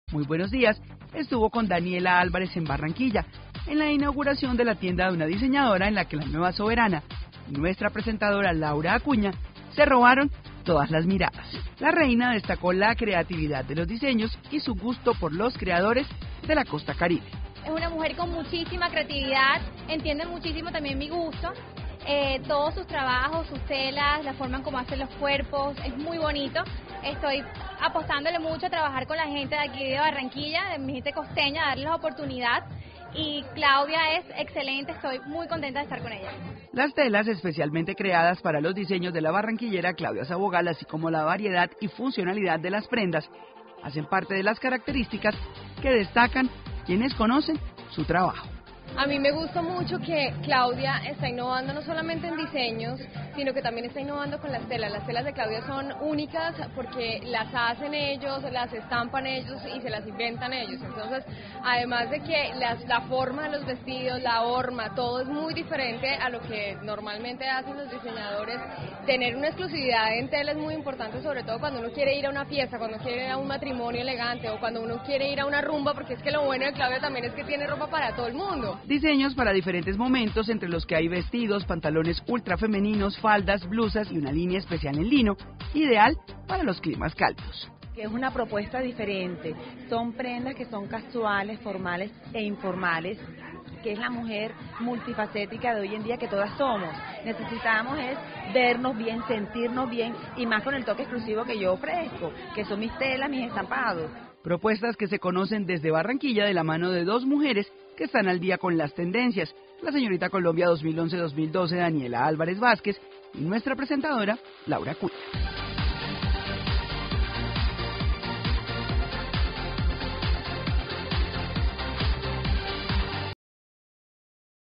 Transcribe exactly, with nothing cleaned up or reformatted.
Muy buenos días, estuvo con Daniela Álvarez en Barranquilla, en la inauguración de la tienda de una diseñadora en la que la nueva soberana y nuestra presentadora Laura Acuña se robaron todas las miradas. La reina destacó la creatividad de los diseños y su gusto por los creadores de la costa caribe. Es una mujer con muchísima creatividad, entiende muchísimo también mi gusto. Eh, todos sus trabajos, sus telas, la forma en cómo hacen los cuerpos, es muy bonito. Estoy apostándole mucho a trabajar con la gente de aquí de Barranquilla, de mi gente costeña, darles la oportunidad. Y Claudia es excelente, estoy muy contenta de estar con ella. Las telas especialmente creadas para los diseños de la barranquillera Claudia Sabogal, así como la variedad y funcionalidad de las prendas, hacen parte de las características que destacan quienes conocen su trabajo. A mí me gusta mucho que Claudia está innovando no solamente en diseños, sino que también está innovando con las telas. Las telas de Claudia son únicas porque las hacen ellos, las estampan ellos y se las inventan ellos. Entonces, además de que las, la forma de los vestidos, la horma, todo es muy diferente a lo que normalmente hacen los diseñadores. Tener una exclusividad en tela es muy importante, sobre todo cuando uno quiere ir a una fiesta, cuando quiere ir a un matrimonio elegante o cuando uno quiere ir a una rumba, porque es que lo bueno de Claudia también es que tiene ropa para todo el mundo. Diseños para diferentes momentos, entre los que hay vestidos, pantalones ultra femeninos, faldas, blusas y una línea especial en lino, ideal para los climas cálidos. Que es una propuesta diferente, son prendas que son casuales, formales e informales, que es la mujer multifacética de hoy en día que todas somos. Necesitamos es vernos bien, sentirnos bien y más con el toque exclusivo que yo ofrezco, que son mis telas, mis estampados. Propuestas que se conocen desde Barranquilla de la mano de dos mujeres que están al día con las tendencias, la señorita Colombia dos mil once dos mil doce Daniela Álvarez Vázquez y nuestra presentadora Laura Acuña.